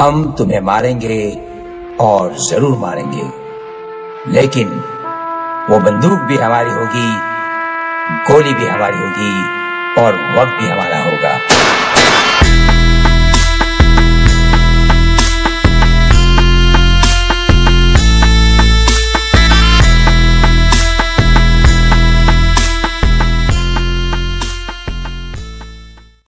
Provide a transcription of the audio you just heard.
हम तुम्हें मारेंगे और जरूर मारेंगे, लेकिन वो बंदूक भी हमारी होगी, गोली भी हमारी होगी और वक्त भी हमारा होगा।